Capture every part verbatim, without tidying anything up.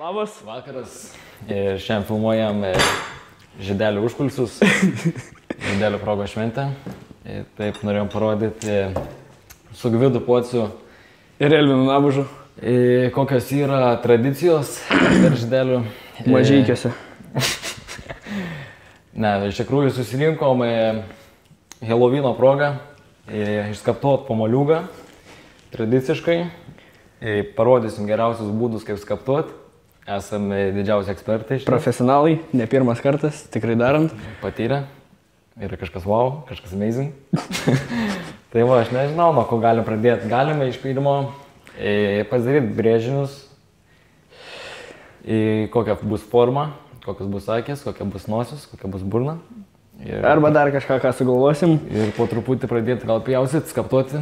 Labas. Vakaras. Ir šiandien filmuojam Žiedelio užkulisius, Žiedelio progos šventę. Ir taip norėjom parodyti su Gvidu Pociu Ir Elvinu Nabužu. Kokios yra tradicijos per Žiedelio. Mažykiuose. Ne, iš tikrųjų susirinkom Helovino progą išskaptuot pomoliūgą tradiciškai. Parodysim geriausius būdus, kaip skaptuot. Esame didžiausi ekspertai. Profesionalai, ne pirmas kartas, tikrai darant. Patyrę. Yra kažkas wow, kažkas amazing. Tai va, aš nežinau, nuo ko galim pradėti. Galime iš pirmo pasidaryti brėžinius, kokia bus forma, kokios bus akis, kokia bus nosis, kokia bus burna. Ir, Arba dar kažką, ką sugalvosim. Ir po truputį pradėti gal pjausit, skaptuoti.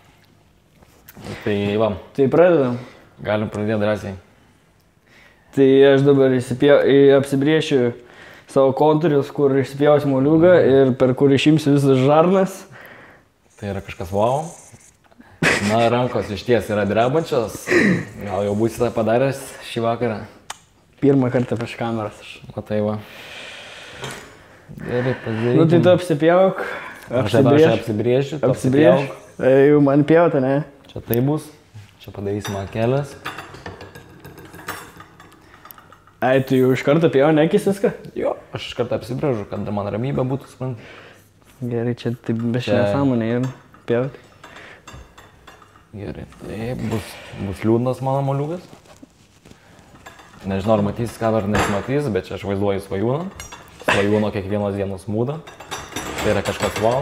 Tai va. Tai pradedam. Galim pradėti drąsiai. Tai aš dabar apsibrėšiu savo kontūrius, kur išsipjausiu moliūgą ir per kur išimsiu visas žarnas. Tai yra kažkas wow. Na, rankos iš ties yra drebančios. Gal jau būsite padaręs šį vakarą. Pirmą kartą prieš kameras. Matai va. Gerai, padarykime. Nu tai tu apsipjauk. Aš apsibrėžiu. Apsibrėžiu. Jau man pjauta, ne? Čia tai bus. Čia padarysim akelės. Ai, tu jau iš karto pjau, nekis viską? Jo, aš iš karto apsibrėžiu, kad man ramybė būtų, supranti. Gerai, čia taip be šią nesąmonę ir pjauti. Gerai, tai bus, bus liūdnas mano moliūgas. Nežinau, ar matysis, ką ar nesimatys, bet čia aš vaizduoju svajūną. Svajūno kiekvienos dienos mūdą. Tai yra kažkas wow.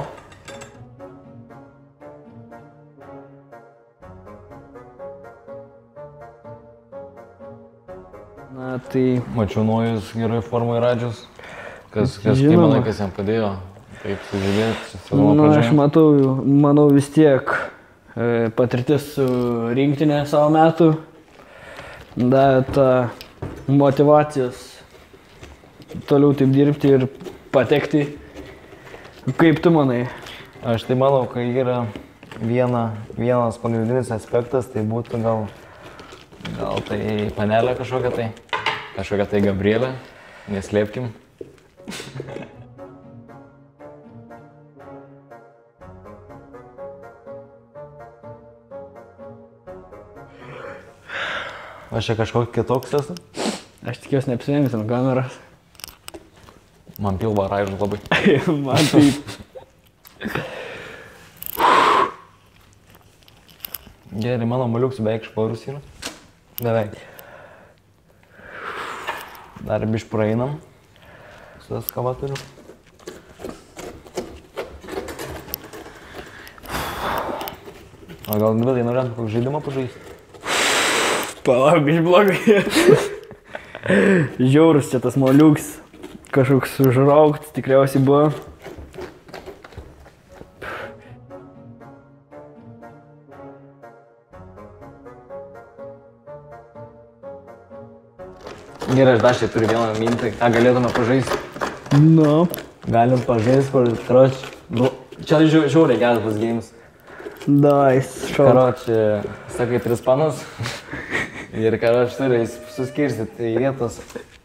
Na, tai... Mačiau naujus gerai formai radžius. Kas, kas kaip manai, kas jam padėjo taip sužydėti. Na, aš matau, manau vis tiek e, patirtis su rinktinė savo metų. Da, ta motyvacijos toliau taip dirbti ir patekti. Kaip tu manai? Aš tai manau, kai yra viena, vienas pagrindinis aspektas, tai būtų gal, gal tai panelė kažkokia tai. Kažkokia tai Gabrielė, neslėpkim. Aš čia kažkoks kitoks esu? Aš tikiuosi neapsirengęs ant kameras. Man pilvą raižo labai. Man taip. Gerai, mano moliūks beveik švarus yra. Beveik. Dar biš praeinam su eskavatoriu. O gal Gvidai norėtum kokį žaidimą pažaisti? Palauk, biš blogai. Žiaurus čia tas moliūks. Kažkoks užrauktas tikriausiai buvo. Gerai, aš dar čia turiu vieną mintį, ką galėtume pažaisti. Nu. Galim pažaisti, kur, karoč, nu, čia žiauriai geras bus games. Dais, šau. Karoč, sakai, tris panas. Ir karoč turi suskirstyti į vietos.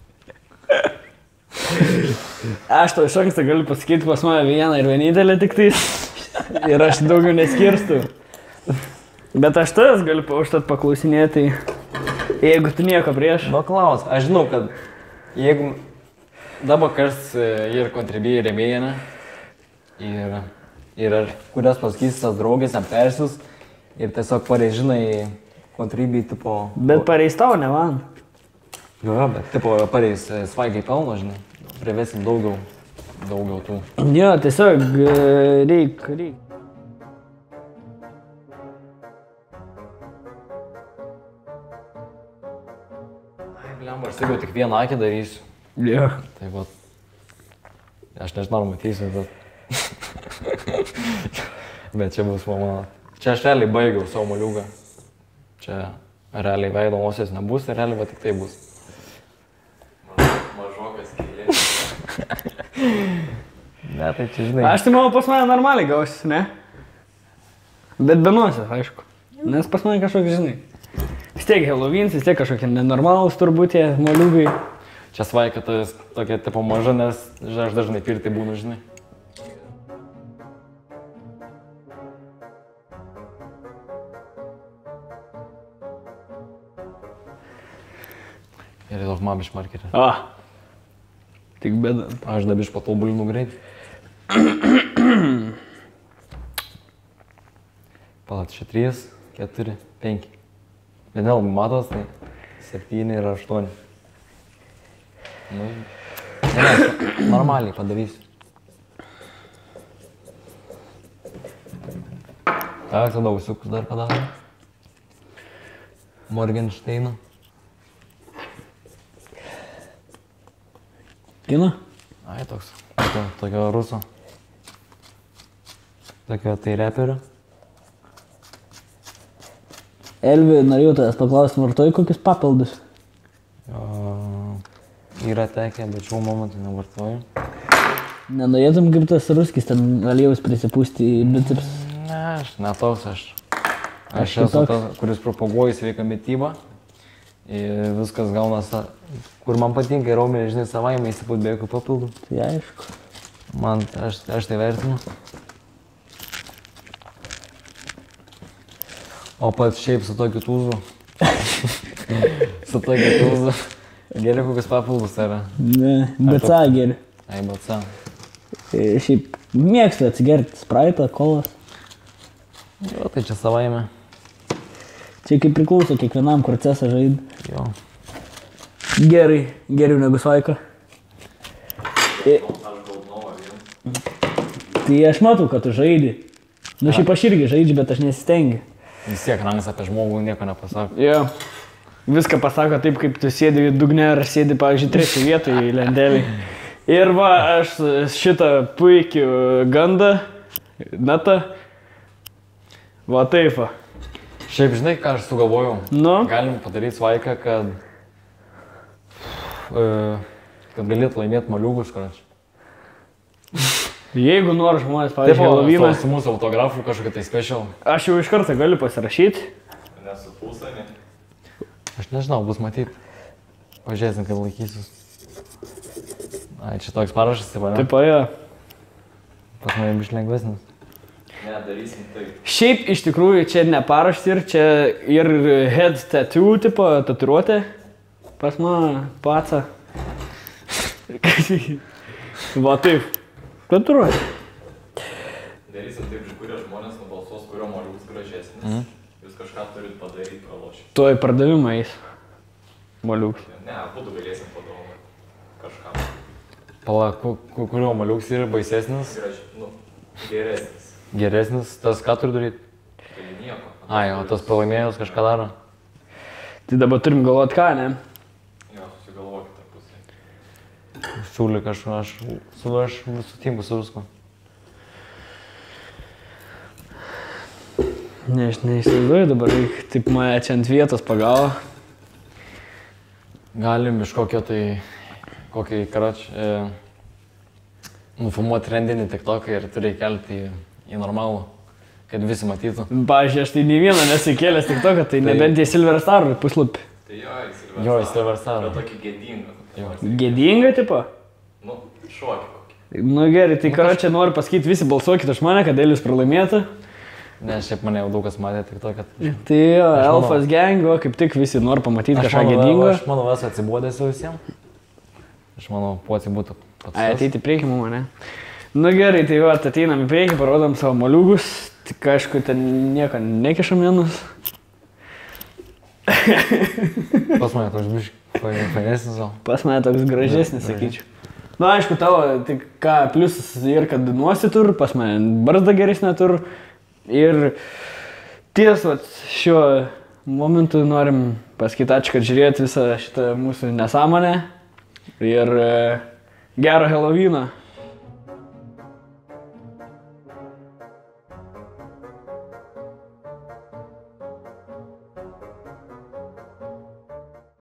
Aš to iš anksto galiu pasakyti pas mane vieną ir vienintelę tik tais. Ir aš daugiau neskirstu. Bet aš tas galiu užtat paklausinėti. Jeigu tu nieko prieš. Nu, klaus, aš žinau, kad jeigu dabar kas ir kontribija rėmėja, ne? Ir, ir kurias pasakysi tas draugės, jam persius ir tiesiog pareis, žinai, kontribija tipo... Bet pareis tau, ne man. Jo, bet tipo pareis svaigiai pelno, žinai. Privesim daugiau, daugiau tų. Jo, tiesiog reik, reik. Aš sakiau, tik vieną akį darysiu. Jo. Tai va, aš nežinau, ar matysiu, bet... bet čia bus mano... Čia aš realiai baigiau savo moliūgą. Čia realiai veido nosies nebus, ir realiai va tik tai bus. Mažokas kėlė. Ne, tai čia žinai. Aš tai manau, pas mane normaliai gausis, ne? Bet be nosies, aišku. Nes pas mane kažkoks, žinai. Vis tiek Halloween, vis tiek kažkokie nenormalūs turbūt tie moliūgai. Čia svaika, tai tokia tipo maža, nes aš dažnai pirti būnu, žinai. Ir daug man biš markerį. A, tik bėda. Aš dar biš patobulinu greit. Palat, čia trys, keturi, penki. Bet nelabai matos, tai septyni ir aštuoni. Nu, ne, ne, normaliai padarysiu. Tak, tada ausiukus dar padarau. Morgensteino. Kino? Ai, toks. To, tokio ruso. Tokio tai reperio. Elvi, norėjau tavęs paklausti, vartoji kokius papildus? O, yra tekę, bet šiuo momentu nevartoju. Nenorėtum kaip tas ruskis, ten aliejus prisipūsti į biceps? Ne, aš ne toks, aš. Aš Aš esu kitoks. tas, kuris propaguoju sveiką mitybą. Ir viskas gaunas, kur man patinka, raumenį, žinai, savaime įsipūt be jokių papildų. Tai aišku. Man, aš, aš tai vertinu. O pats šiaip su tokiu tūzu. Su tokiu tūzu. Geri kokius papildus yra. Ne, B C A geri. Ai, B C A. E, Šiaip mėgstu atsigerti spraitą, kolas. Jo, tai čia savaime. Čia kaip priklauso kiekvienam, kur cesą žaidži. Jo. Gerai, geriau negu svaika. E, tai aš matau, kad tu žaidži. Nu šiaip aš irgi žaidžiu, bet aš nesistengiu. Vis tiek rangas apie žmogų nieko nepasako. Jo. Viską pasako taip, kaip tu sėdi dugne ar sėdi, pavyzdžiui, trečioje vietoje lentelėje. Ir va, aš šitą puikį gandą, natą, va taip va. Šiaip žinai, ką aš sugalvojau? Nu? Galim padaryti svaiką, kad, e, kad galėtų laimėti maliukus, krač. Jeigu nori žmonės, Taip, pavyzdžiui, Halloweeną, su mūsų autografu kažkokia tai special. aš jau iš karto galiu pasirašyti. Nesupūsami. Aš nežinau, bus matyti. Pažiūrėsim, kad laikysiu. Ai, čia toks parašas, taip, ne? Taip, jo. Pas mane biš lengvesnis. Ne, darysim taip. Šiaip iš tikrųjų čia ne parašti ir čia ir head tattoo tipo tatuiruotė. Pas mano paca. Va taip. Tatuiruotė. Darysim taip, iš kurio žmonės nubalsuos, kurio moliukas gražesnis. Mm. Jūs kažką turit padaryti, pralošti. Tuoj pardavimą eis. Moliuks. Ne, būtų galėsim padovanoti kažkam. Pala, ku, ku, kurio maliuks yra baisesnis, Graž... Nu, geresnis. geresnis, tas ką turi daryti? Tai nieko. Ai, o tas pralaimėjus kažką daro. Tai dabar turim galvoti ką, ne? Jo, susigalvokite pusę. Siūly kažką, aš su aš sutinku su visku. Ne, aš neįsivaizduoju dabar, reik, taip mane čia ant vietos pagavo. Galim iš kokio tai, kokį, karoč, e, nufilmuoti trendinį tiktoką ir turi kelti į, į normalų, kad visi matytų. Pavyzdžiui, aš tai nei vieną nesikėlęs tik to, kad tai nebent į Silver Star puslapį. Tai jo, įsivaizduoju. Jo, į Silver Star. Bet tokį gėdingą. Jo. Gėdinga, tipo? Nu, šokį kokį. Nu gerai, tai ką čia noriu pasakyti, visi balsuokit už mane, kad Elius pralaimėtų. Ne, šiaip mane jau daug kas matė tik to, kad... Tai jo, Aš manau- Elfas gengo, kaip tik visi nori pamatyti Aš kažką manau, gėdingo. Aš manau, esu atsibodęs jau visiems. Aš manau, poci būtų pats. Ai, ateiti į priekį mum, ne? Nu gerai, tai va, ateinam į priekį, parodom savo moliugus. Tik aišku, ten nieko nekišam vienus. Pas mane toks biškai fainesnis, o. Pas mane toks gražesnis, sakyčiau. Na, aišku, tavo, tik ką, pliusas ir kad nuosi tur, pas mane barzda geresnė tur. Ir ties, vat, šiuo momentu norim pasakyti ačiū, kad žiūrėjot visą šitą mūsų nesąmonę. Ir e, gero Halloweeno.